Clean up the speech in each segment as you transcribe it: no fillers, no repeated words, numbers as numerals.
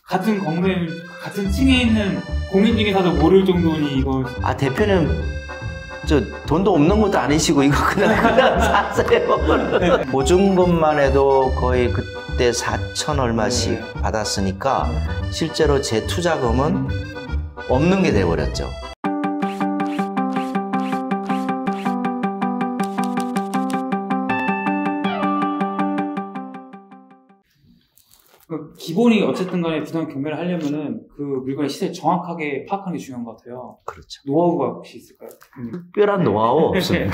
같은 건물, 같은 층에 있는 공인 중개사도 모를 정도니 이거. 아, 대표는 저 돈도 없는 것도 아니시고 이거 그냥 샀어요. 보증금만 해도 거의 그때 4천 얼마씩 네. 받았으니까 실제로 제 투자금은 없는 게 돼버렸죠. 기본이 어쨌든 간에 부동산 경매를 하려면은 그 물건의 시세를 정확하게 파악하는 게 중요한 것 같아요. 그렇죠. 노하우가 혹시 있을까요? 특별한 노하우 없습니다.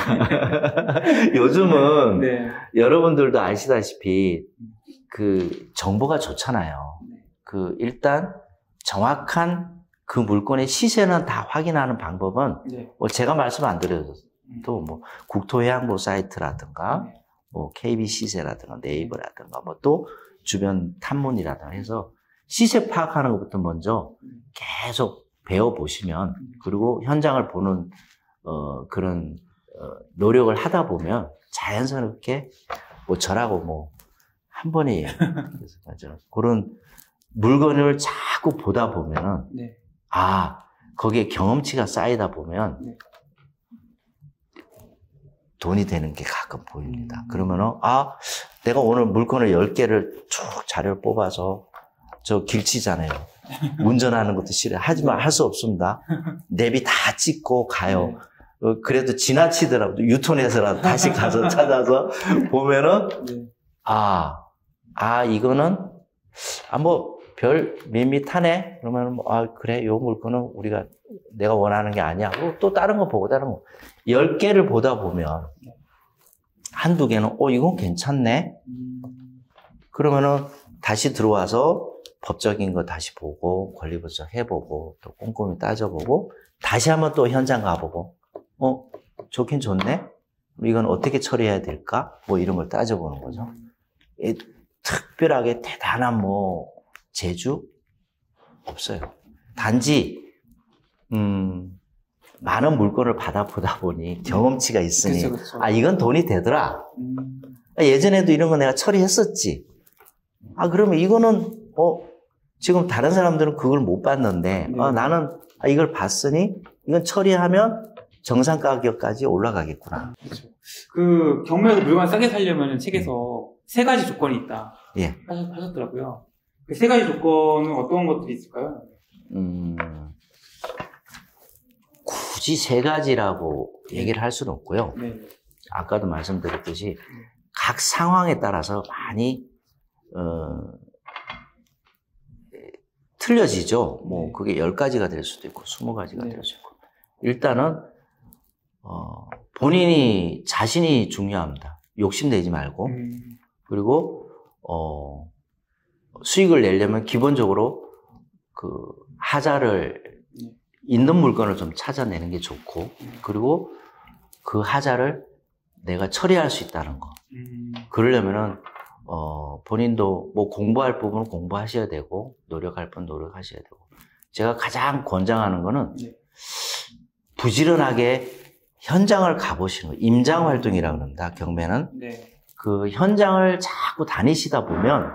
요즘은 네. 여러분들도 아시다시피 그 정보가 좋잖아요. 그 일단 정확한 그 물건의 시세는 다 확인하는 방법은 네. 뭐 제가 말씀 안 드려도 뭐 국토해양부 사이트라든가 네. 뭐 KB 시세라든가 네이버라든가 뭐 또 주변 탐문이라든가 해서 시세 파악하는 것부터 먼저 계속 배워보시면 그리고 현장을 보는 그런 노력을 하다 보면 자연스럽게 뭐 저라고 뭐 한 번이에요. 그래서 맞아. 그런 물건을 자꾸 보다 보면은 네. 아 거기에 경험치가 쌓이다 보면 네. 돈이 되는 게 가끔 보입니다. 그러면은 아 내가 오늘 물건을 10개를 쭉 자료를 뽑아서 저 길치잖아요. 운전하는 것도 싫어요. 하지만 할 수 없습니다. 내비 다 찍고 가요. 네. 그래도 지나치더라도 유턴해서라도 다시 가서 찾아서 보면은 네. 이거는 뭐 별 밋밋하네. 그러면 그래 요 물건은 내가 원하는 게 아니야. 또 다른 거 보고 다른 거 10개를 보다 보면 한두 개는 이건 괜찮네. 그러면은 다시 들어와서 법적인 거 다시 보고 권리분석 해보고 또 꼼꼼히 따져보고 다시 한번 또 현장 가보고 좋긴 좋네. 이건 어떻게 처리해야 될까? 뭐 이런 걸 따져보는 거죠. 특별하게 대단한 뭐 재주 없어요. 단지 많은 물건을 받아보다 보니 경험치가 있으니 그쵸. 이건 돈이 되더라. 예전에도 이런 거 내가 처리했었지. 그러면 이거는 지금 다른 사람들은 그걸 못 봤는데 네. 나는 이걸 봤으니 이건 처리하면 정상 가격까지 올라가겠구나. 그렇죠. 그 경매에서 물건 싸게 살려면 책에서 3가지 조건이 있다. 예. 하셨더라고요. 그 3가지 조건은 어떤 것들이 있을까요? 굳이 3가지라고 얘기를 할 수는 없고요. 네. 아까도 말씀드렸듯이 각 상황에 따라서 많이 틀려지죠. 뭐 그게 10가지가 될 수도 있고 20가지가 될 수 있고. 일단은 본인이 자신이 중요합니다. 욕심내지 말고. 그리고 수익을 내려면 기본적으로 그 하자를 있는 물건을 좀 찾아내는 게 좋고, 그리고 그 하자를 내가 처리할 수 있다는 거. 그러려면은 본인도 뭐 공부할 부분은 공부하셔야 되고 노력할 부분 노력하셔야 되고. 제가 가장 권장하는 거는 부지런하게 현장을 가보시는 거. 임장 활동이라고 합니다. 경매는. 네. 그 현장을 자꾸 다니시다 보면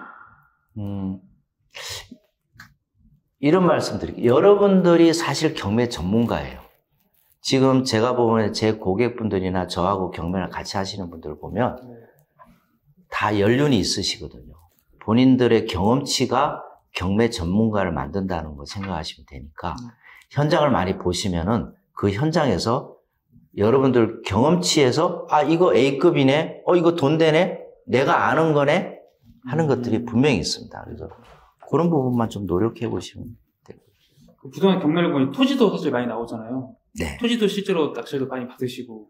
이런 말씀 드릴게요. 여러분들이 사실 경매 전문가예요. 지금 제가 보면 제 고객분들이나 저하고 경매를 같이 하시는 분들을 보면 다 연륜이 있으시거든요. 본인들의 경험치가 경매 전문가를 만든다는 거 생각하시면 되니까 현장을 많이 보시면은 그 현장에서 여러분들 경험치에서 이거 A급이네, 이거 돈 되네, 내가 아는 거네 하는 것들이 분명히 있습니다. 그래서 그런 부분만 좀 노력해 보시면 돼요. 부동산 경매를 보니 토지도 사실 많이 나오잖아요. 네. 토지도 실제로 낙찰도 많이 받으시고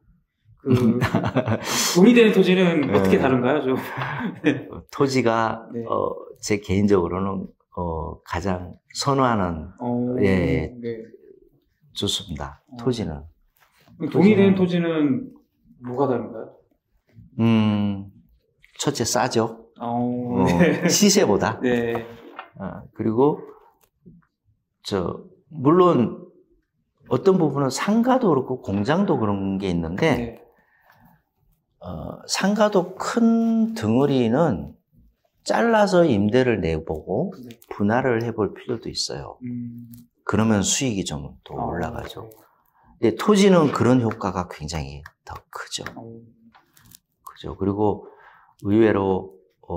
돈이 되는 토지는 어떻게 다른가요, 좀? 토지가 네. 제 개인적으로는 가장 선호하는 네. 좋습니다. 토지는. 돈이 되는 토지는 뭐가 다른가요? 첫째 싸죠. 네. 시세보다. 네. 그리고 물론 어떤 부분은 상가도 그렇고 공장도 그런 게 있는데 네. 상가도 큰 덩어리는 잘라서 임대를 내보고 네. 분할을 해볼 필요도 있어요. 그러면 수익이 좀 더 올라가죠. 네. 근데 토지는 그런 효과가 굉장히 더 크죠. 어, 그죠. 그리고 의외로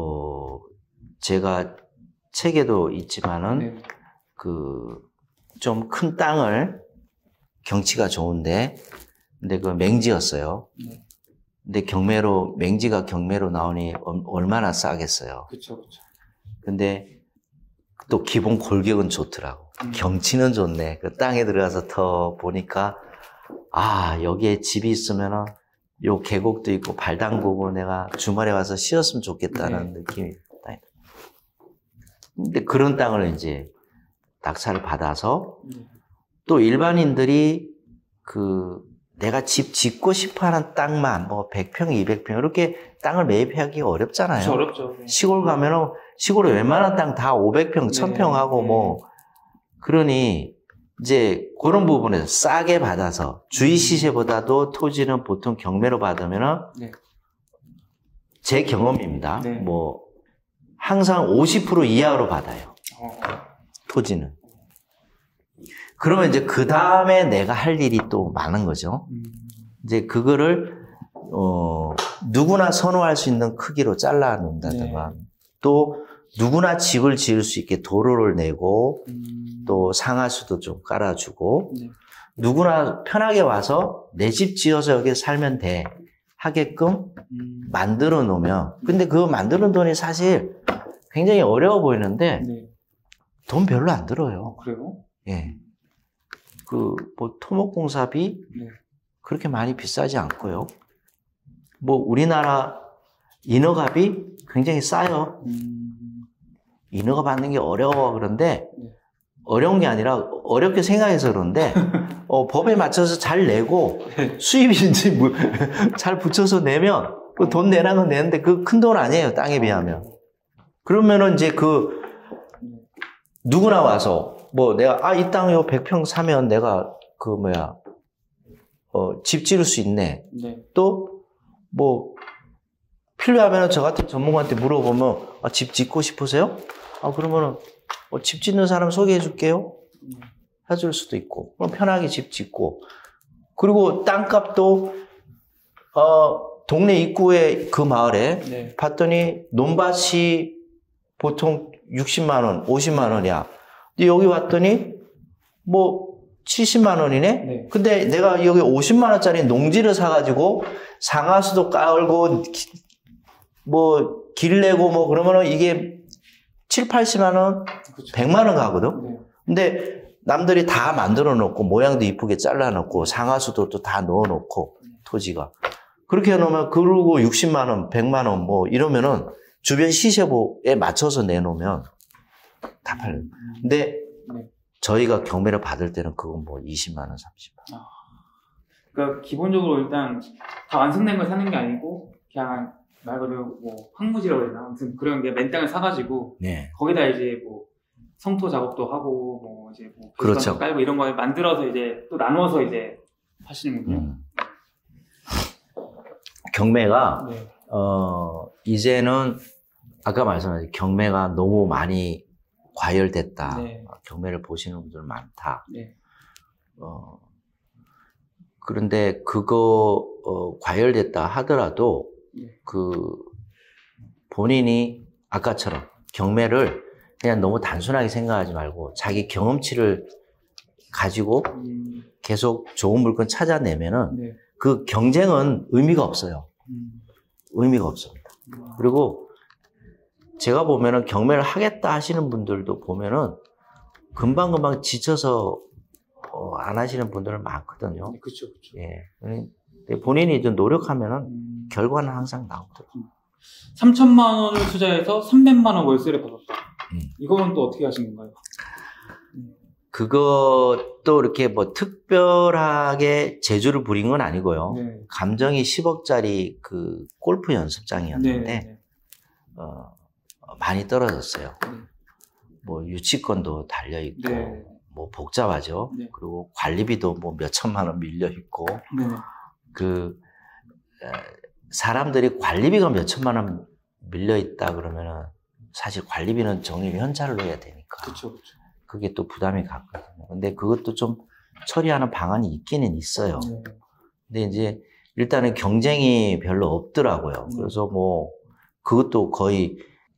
제가 책에도 있지만은 네. 그 좀 큰 땅을 경치가 좋은데 근데 그 맹지였어요. 네. 근데 맹지가 경매로 나오니 얼마나 싸겠어요. 그쵸, 그쵸. 근데 또 기본 골격은 좋더라고. 경치는 좋네. 그 땅에 들어가서 더 보니까 아, 여기에 집이 있으면은 요 계곡도 있고 발 담그고 내가 주말에 와서 쉬었으면 좋겠다는 네. 느낌이. 근데 그런 땅을 이제 낙찰을 받아서 또 일반인들이 내가 집 짓고 싶어 하는 땅만 뭐 100평, 200평 이렇게 땅을 매입하기 어렵잖아요. 그쵸, 어렵죠. 네. 시골 가면은 시골에 웬만한 땅 다 500평, 1000평 하고 네. 뭐 그러니 이제 그런 부분에서 싸게 받아서 주위 시세보다도 토지는 보통 경매로 받으면은 네. 제 경험입니다. 네. 뭐 항상 50% 이하로 받아요. 토지는. 그러면 이제 그 다음에 내가 할 일이 또 많은 거죠. 이제 그거를 누구나 선호할 수 있는 크기로 잘라 놓는다든가 네. 또 누구나 집을 지을 수 있게 도로를 내고 또 상하수도 좀 깔아주고 네. 누구나 편하게 와서 내 집 지어서 여기 살면 돼 하게끔 만들어 놓으면 근데 그거 만드는 돈이 사실 굉장히 어려워 보이는데 네. 돈 별로 안 들어요. 그래요? 예. 뭐 토목공사비 네. 그렇게 많이 비싸지 않고요. 뭐 우리나라 인허가비 굉장히 싸요. 인허가 받는 게 어려워 그런데 네. 어려운 게 아니라 어렵게 생각해서 그런데 법에 맞춰서 잘 내고 수입인지 뭐 잘 붙여서 내면 그 돈 내라는 건 내는데 그 큰 돈 아니에요. 땅에 비하면. 그러면은 이제 누구나 와서 뭐 내가 이 땅 요 100평 사면 내가 집 지을 수 있네. 네. 또 뭐 필요하면 저 같은 전문가한테 물어보면 집 짓고 싶으세요? 그러면은 집 짓는 사람 소개해 줄게요. 해줄 수도 있고 그럼 편하게 집 짓고 그리고 땅값도 동네 입구에 그 마을에 네. 봤더니 논밭이 보통 60만 원, 50만 원이야. 근데 여기 왔더니 뭐 70만 원이네? 네. 근데 내가 여기 50만 원짜리 농지를 사가지고 상하수도 깔고 뭐 길 내고 뭐 그러면은 이게 7, 80만 원, 그쵸. 100만 원 가거든? 네. 근데 남들이 다 만들어 놓고 모양도 이쁘게 잘라 놓고 상하수도 또 다 넣어 놓고 토지가. 그렇게 해 놓으면 그러고 60만 원, 100만 원 뭐 이러면은 주변 시세보에 맞춰서 내놓으면 다 팔려요. 근데 네. 저희가 경매를 받을 때는 그건 뭐 20만 원, 30만 원. 그러니까 기본적으로 일단 다 완성된 걸 사는 게 아니고 그냥 말 그대로 뭐 황무지라고 해야 되나 아무튼 그런 게 맨 땅을 사가지고 네. 거기다 이제 뭐 성토 작업도 하고 뭐 이제 뭐 그렇죠. 깔고 이런 거 만들어서 이제 또 나누어서 이제 하시는군요. 경매가 네. 이제는 아까 말씀하신 경매가 너무 많이 과열됐다. 네. 경매를 보시는 분들 많다. 네. 그런데 그거 과열됐다 하더라도 네. 본인이 아까처럼 경매를 그냥 너무 단순하게 생각하지 말고 자기 경험치를 가지고 계속 좋은 물건 찾아내면은 네. 그 경쟁은 의미가 없어요. 의미가 없습니다. 그리고 제가 보면은 경매를 하겠다 하시는 분들도 보면은 금방금방 지쳐서 안 하시는 분들은 많거든요. 그렇죠, 그렇죠. 예. 근데 본인이 좀 노력하면은 결과는 항상 나오더라고요. 3천만 원을 투자해서 300만 원 월세를 받았다. 이거는 또 어떻게 하신 건가요? 그것도 이렇게 뭐 특별하게 재주를 부린 건 아니고요. 네. 감정이 10억짜리 그 골프 연습장이었는데 네. 많이 떨어졌어요. 뭐 유치권도 달려 있고 네. 뭐 복잡하죠. 네. 그리고 관리비도 뭐 몇 천만 원 밀려 있고 네. 사람들이 관리비가 몇 천만 원 밀려 있다 그러면은 사실 관리비는 정리를 현찰로 해야 되니까. 그렇죠. 그게 또 부담이 갔거든요. 근데 그것도 좀 처리하는 방안이 있기는 있어요. 근데 이제 일단은 경쟁이 별로 없더라고요. 그래서 뭐 그것도 거의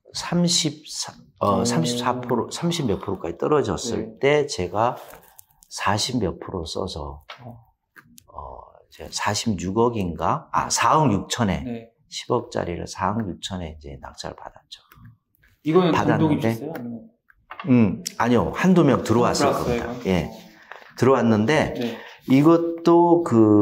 34%, 30 몇 프로까지 떨어졌을 때 제가 40 몇 프로 써서 제가 46억인가? 4억 6천에 10억짜리를 4억 6천에 이제 낙찰을 받았죠. 이거는 단독 입주했어요? 아니요. 한두 명 들어왔을 겁니다. 예. 들어왔는데 이것도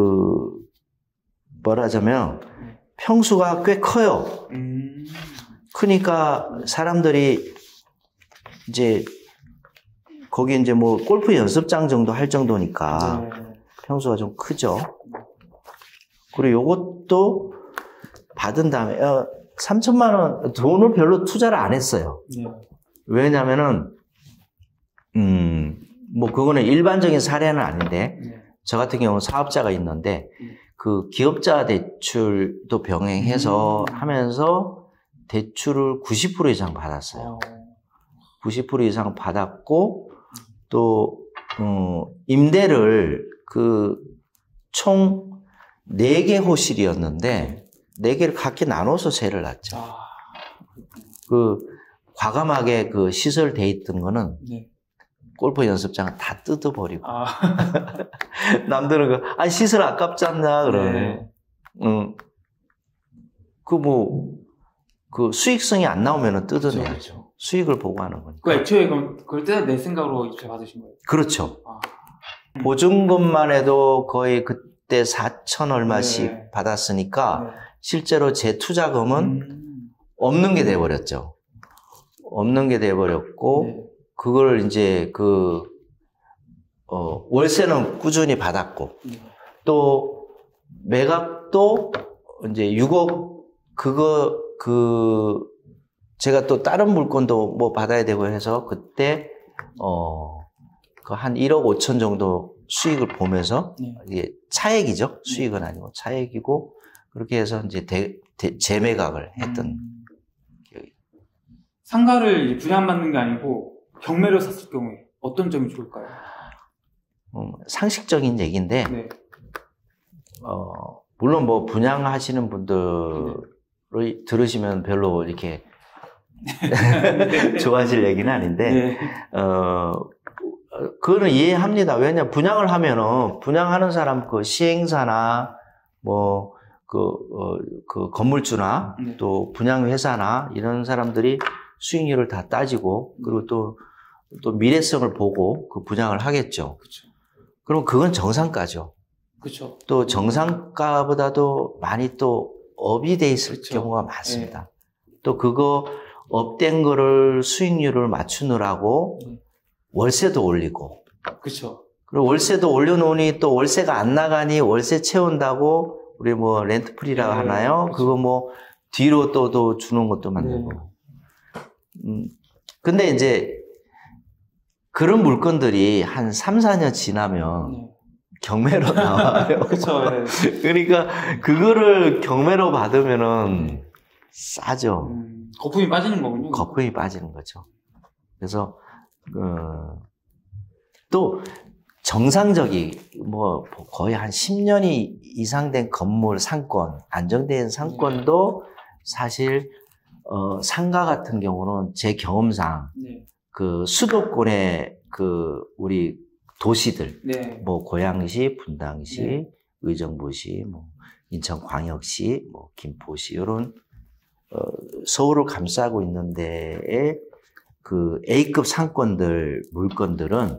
뭐라자면 평수가 꽤 커요. 크니까 사람들이 이제 거기 이제 뭐 골프 연습장 정도 할 정도니까 평수가 좀 크죠. 그리고 요것도 받은 다음에 3천만 원 돈을 별로 투자를 안 했어요. 왜냐면은 뭐 그거는 일반적인 사례는 아닌데 저 같은 경우는 사업자가 있는데 그 기업자 대출도 병행해서 하면서 대출을 90% 이상 받았어요. 90% 이상 받았고 또 임대를 총 4개 호실이었는데 4개를 각기 나눠서 세를 놨죠. 과감하게 시설 돼 있던 거는 골프 연습장은 다 뜯어버리고 남들은 시설 아깝지 않냐 그러네. 수익성이 안 나오면 뜯어내야죠. 그렇죠. 수익을 보고 하는 거니까. 애초에 그걸 뜯어낼 생각으로 입주 받으신 거예요? 그렇죠. 보증금만 해도 거의 그때 4천 얼마씩 받았으니까 실제로 제 투자금은 없는 게 돼버렸죠. 없는 게 돼버렸고 그걸 이제 월세는 꾸준히 받았고 또 매각도 이제 6억 제가 또 다른 물건도 뭐 받아야 되고 해서 그때 한 1억 5천 정도 수익을 보면서 이게 차액이죠. 수익은 아니고 차액이고 그렇게 해서 이제 재매각을 했던 기억이. 상가를 분양받는 게 아니고 경매로 샀을 경우에 어떤 점이 좋을까요? 상식적인 얘기인데 물론 뭐 분양하시는 분들을 들으시면 별로 이렇게 좋아하실 얘기는 아닌데 그거는 이해합니다. 왜냐 분양을 하면은 분양하는 사람 시행사나 뭐 건물주나 또 분양회사나 이런 사람들이 수익률을 다 따지고 그리고 또 미래성을 보고 분양을 하겠죠. 그쵸. 그럼 그건 정상가죠. 그렇죠. 또 정상가보다도 많이 또 업이 돼 있을 경우가 많습니다. 또 그거 업된 거를 수익률을 맞추느라고 월세도 올리고. 그렇죠. 그리고 월세도 올려놓으니 또 월세가 안 나가니 월세 채운다고 우리 뭐 렌트프리라고 하나요? 그쵸. 그거 뭐 뒤로 또 주는 것도 만들고. 근데 이제 그런 물건들이 한 3, 4년 지나면 경매로 나와요. 그렇죠. 그러니까 그거를 경매로 받으면은 싸죠. 거품이 빠지는 거군요. 거품이 빠지는 거죠. 그래서 또 정상적인 뭐 거의 한 10년이 이상 된 건물 상권, 안정된 상권도 사실 상가 같은 경우는 제 경험상 수도권의 우리 도시들, 뭐 고양시, 분당시, 의정부시, 뭐 인천광역시, 뭐 김포시 이런 서울을 감싸고 있는 데에 A급 상권들 물건들은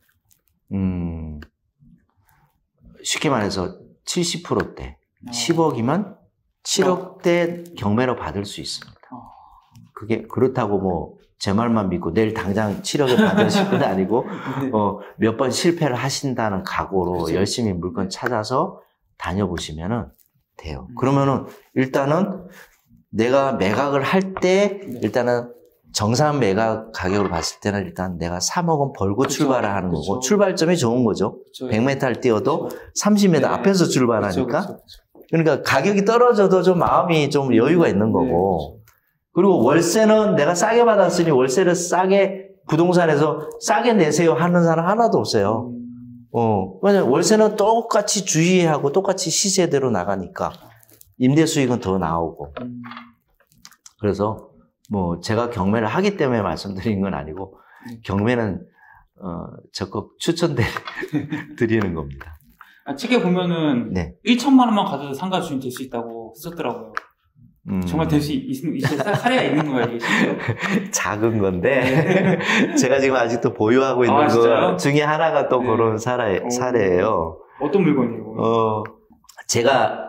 쉽게 말해서 70%대 10억이면 7억대 경매로 받을 수 있습니다. 그게 그렇다고 뭐 제 말만 믿고 내일 당장 7억을 받으실 건 아니고 몇 번 실패를 하신다는 각오로 그렇죠. 열심히 물건 찾아서 다녀보시면은 돼요. 그러면은 일단은 내가 매각을 할 때 일단은 정상 매각 가격으로 봤을 때는 일단 내가 3억은 벌고 그렇죠. 출발을 하는 거고 그렇죠. 출발점이 좋은 거죠. 그렇죠. 100m를 뛰어도 그렇죠. 30m 앞에서 출발하니까 그렇죠. 그러니까 가격이 떨어져도 좀 마음이 좀 여유가 있는 거고 그리고 월세는 내가 싸게 받았으니 월세를 싸게 부동산에서 싸게 내세요 하는 사람 하나도 없어요. 왜냐면 월세는 똑같이 주의하고 똑같이 시세대로 나가니까 임대 수익은 더 나오고. 그래서 뭐 제가 경매를 하기 때문에 말씀드린 건 아니고 경매는 적극 추천드리는 겁니다. 책에 보면은 네. 1천만 원만 가져도 상가 주인 될 수 있다고 썼더라고요. 정말 될 수 있는 사례가 있는 거예요, 이게 실제로? 작은 건데 제가 지금 아직도 보유하고 있는 거 중에 하나가 또 그런 사례예요. 어떤 물건이에요? 제가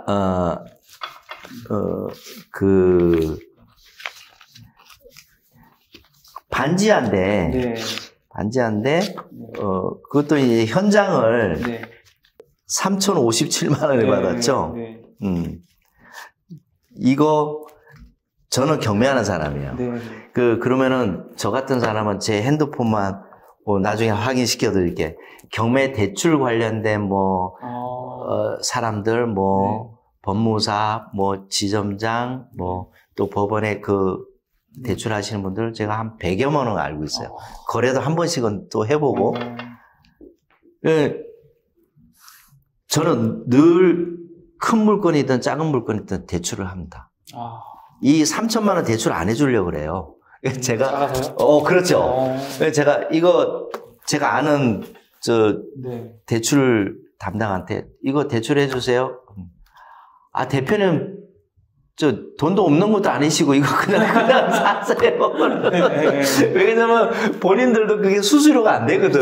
반지하인데 그것도 이제 현장을 3,057만 원에 받았죠. 이거 저는 경매하는 사람이에요. 그러면은 저 같은 사람은 제 핸드폰만 뭐 나중에 확인시켜 드릴게. 경매 대출 관련된 뭐 사람들 뭐 법무사 뭐 지점장 뭐 또 법원에 그 대출하시는 분들 제가 한 100여만 원 알고 있어요. 거래도 한 번씩은 또 해보고. 저는 늘 큰 물건이든 작은 물건이든 대출을 합니다. 이 3천만 원 대출 안 해주려고 그래요. 제가, 그렇죠. 제가 아는 대출 담당한테 이거 대출해 주세요. 대표님, 돈도 없는 것도 아니시고 이거 그냥 사세요. 왜냐면 본인들도 그게 수수료가 안 되거든.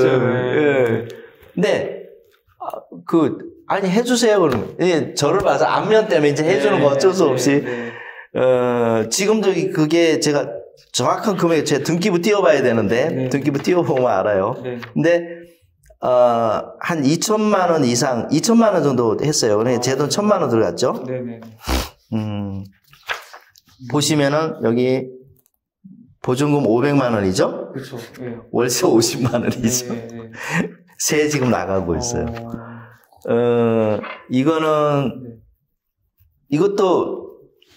근데, 아니, 해주세요, 그러면. 저를 봐서 안면 때문에 이제 해주는 거 어쩔 수 없이. 지금도 그게 제가 정확한 금액, 제가 등기부 띄워봐야 되는데, 등기부 띄워보면 알아요. 근데, 한 2천만 원 이상, 2천만 원 정도 했어요. 그러니까 제 돈 1,000만 원 들어갔죠? 보시면은, 여기, 보증금 500만 원이죠? 그렇죠. 월세 50만 원이죠? 세 지금 나가고 있어요. 이것도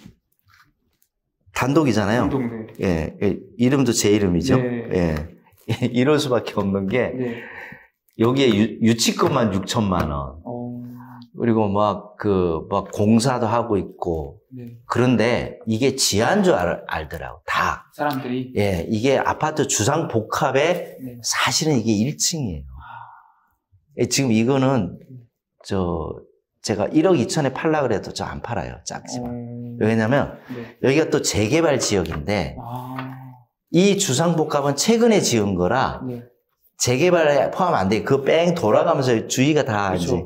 단독이잖아요. 이름도 제 이름이죠. 이럴 수밖에 없는 게, 여기에 유치권만 6천만 원. 그리고 막 공사도 하고 있고. 그런데 이게 지하인 줄 알더라고, 다. 사람들이? 이게 아파트 주상 복합에 사실은 이게 1층이에요. 지금 이거는, 제가 1억 2천에 팔려고 그래도 저 안 팔아요. 작지만. 왜냐면, 여기가 또 재개발 지역인데, 이 주상복합은 최근에 지은 거라, 재개발에 포함 안 돼. 그거 뺑 돌아가면서 주위가 다 이제.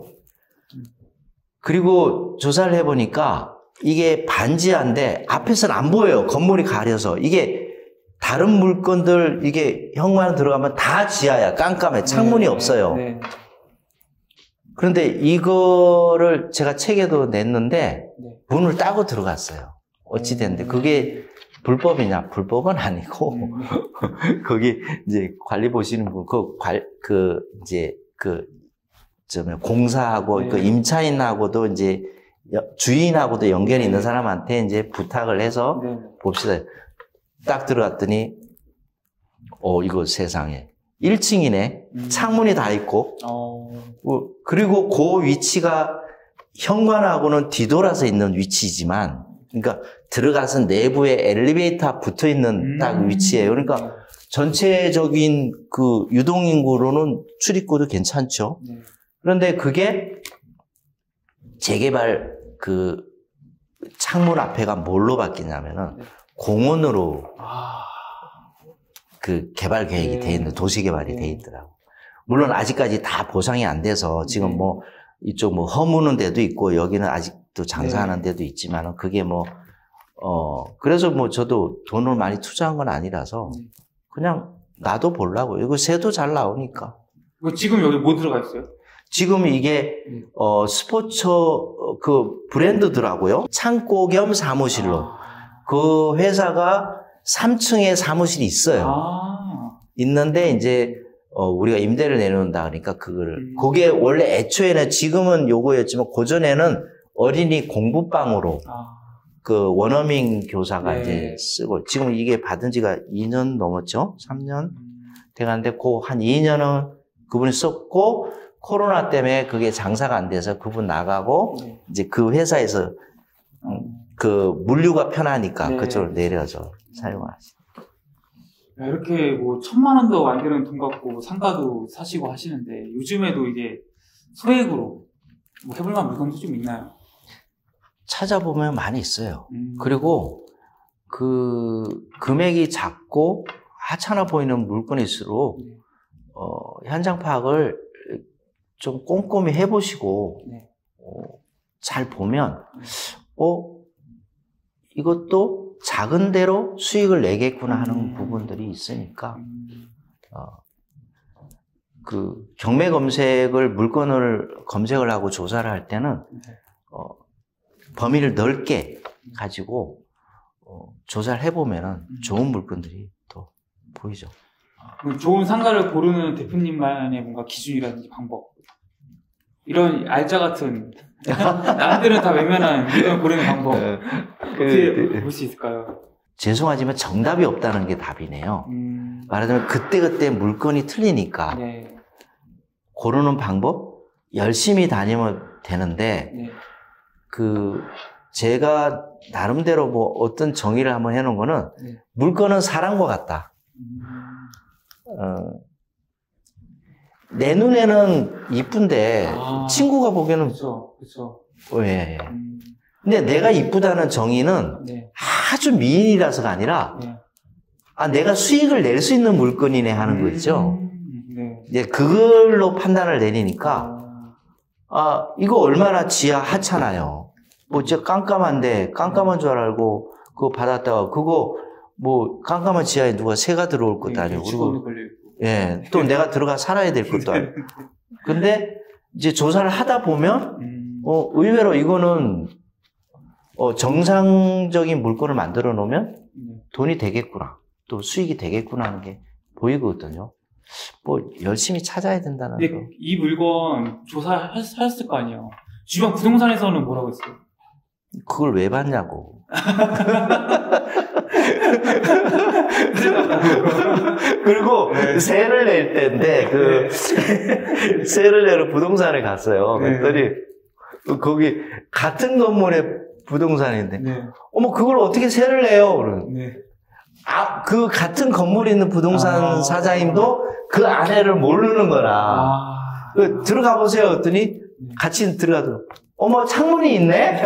그리고 조사를 해보니까, 이게 반지하인데, 앞에서는 안 보여요. 건물이 가려서. 이게, 다른 물건들, 이게 현관 들어가면 다 지하야. 깜깜해. 창문이 없어요. 그런데 이거를 제가 책에도 냈는데 문을 따고 들어갔어요. 어찌됐는데 그게 불법이냐? 불법은 아니고 거기 이제 관리 보시는 분 공사하고 그 임차인하고도 이제 주인하고도 연결이 있는 사람한테 이제 부탁을 해서 봅시다. 딱 들어갔더니 이거 세상에 1층이네. 창문이 다 있고. 그리고 그 위치가 현관하고는 뒤돌아서 있는 위치지만, 그러니까 들어가서 내부에 엘리베이터 붙어 있는 딱 위치예요. 그러니까 전체적인 그 유동인구로는 출입구도 괜찮죠. 그런데 그게 재개발 그 창문 앞에가 뭘로 바뀌냐면은 공원으로 그 개발 계획이 돼 있는 도시 개발이 돼 있더라고. 물론 아직까지 다 보상이 안 돼서 지금 뭐 이쪽 뭐 허무는 데도 있고 여기는 아직도 장사하는 데도 있지만은 그게 뭐 그래서 뭐 저도 돈을 많이 투자한 건 아니라서 그냥 나도 보려고. 이거 새도 잘 나오니까. 지금 여기 뭐 들어가 있어요? 지금 이게 스포츠 그 브랜드더라고요. 창고 겸 사무실로. 그 회사가 3층에 사무실이 있어요. 있는데 이제 우리가 임대를 내놓는다 그러니까 그게 원래 애초에는 지금은 요거였지만 고전에는 어린이 공부방으로 그 원어민 교사가 네. 이제 쓰고 지금 이게 받은 지가 2년 넘었죠? 3년 돼가는데 그 한 2년은 그분이 썼고 코로나 때문에 그게 장사가 안 돼서 그분 나가고 네. 이제 그 회사에서 그 물류가 편하니까 네. 그쪽으로 내려서 사용하시. 이렇게 뭐 1,000만 원도 안 되는 돈 갖고 상가도 사시고 하시는데 요즘에도 이게 소액으로 뭐 해볼 만한 물건도 좀 있나요? 찾아보면 많이 있어요. 그리고 그 금액이 작고 하찮아 보이는 물건일수록 네. 현장 파악을 좀 꼼꼼히 해보시고 네. 잘 보면 이것도 작은 대로 수익을 내겠구나 하는 부분들이 있으니까 그 경매 검색을 물건을 검색을 하고 조사를 할 때는 범위를 넓게 가지고 조사를 해보면 좋은 물건들이 또 보이죠. 좋은 상가를 고르는 대표님만의 뭔가 기준이라든지 방법, 이런 알짜 같은 남들은 다 외면한 물건 고르는 방법 어떻게 볼 수 있을까요? 죄송하지만 정답이 없다는 게 답이네요. 말하자면 그때그때 물건이 틀리니까 네. 고르는 방법 열심히 다니면 되는데 네. 그 제가 나름대로 뭐 어떤 정의를 한번 해놓은 거는 네. 물건은 사람과 같다. 내 눈에는 이쁜데 친구가 보기에는 그렇죠. 왜? 근데 내가 이쁘다는 정의는 네. 아주 미인이라서가 아니라 네. 내가 수익을 낼 수 있는 물건이네 하는 거 있죠. 네. 이제 그걸로 판단을 내리니까 이거 얼마나 지하 하찮아요. 뭐 진짜 깜깜한데 깜깜한 줄 알고 그거 받았다가 그거 뭐 깜깜한 지하에 누가 새가 들어올 것도 아니고 그리고 예, 또 내가 들어가 살아야 될 것도 아니고. 근데 이제 조사를 하다 보면 의외로 이거는 정상적인 물건을 만들어 놓으면 돈이 되겠구나. 또 수익이 되겠구나 하는 게 보이거든요. 뭐 열심히 찾아야 된다는 거. 근데 이 물건 조사하셨을 거 아니에요. 주변 부동산에서는 뭐라고 했어요? 그걸 왜 봤냐고. 그리고 세를 낼 때인데 세를 내러 부동산에 갔어요. 그랬더니 거기 같은 건물의 부동산인데 어머 그걸 어떻게 세를 내요? 그러는. 그 같은 건물에 있는 부동산 사장님도 그 아내를 모르는 거라. 들어가 보세요. 했더니 같이 들어가더라고. 어머 창문이 있네?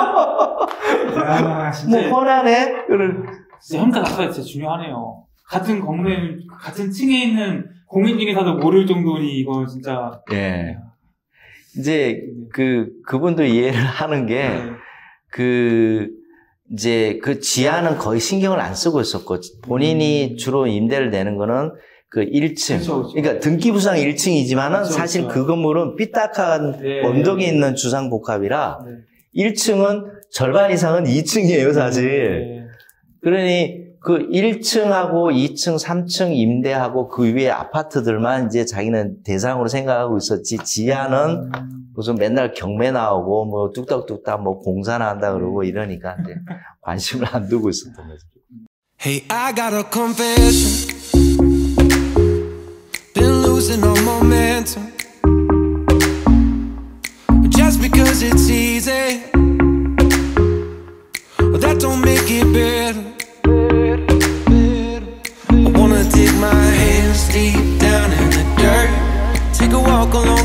진짜. 뭐 뻔하네? 진짜 현가 자체가 진짜 중요하네요. 같은 건물에, 같은 층에 있는 공인 중에서도 모를 정도니 이거 진짜. 예. 이제 그분도 이해를 하는 게 이제 그 지하는 거의 신경을 안 쓰고 있었고 본인이 주로 임대를 내는 거는 그 1층. 그렇죠. 그러니까 등기부상 1층이지만은 그렇죠, 사실 그렇죠. 그 건물은 삐딱한 언덕에 있는 주상복합이라 1층은 절반 이상은 2층이에요, 사실. 그러니 그 1층하고 2층, 3층 임대하고 그 위에 아파트들만 이제 자기는 대상으로 생각하고 있었지, 지하는 무슨 맨날 경매 나오고 뭐 뚝딱뚝딱 뭐 공사나 한다 그러고 이러니까 이제 관심을 안 두고 있었던 거죠. Hey, I got a confession. Been losing all momentum. Just because it's easy, that don't make it better. I wanna dig my hands deep down in the dirt, take a walk along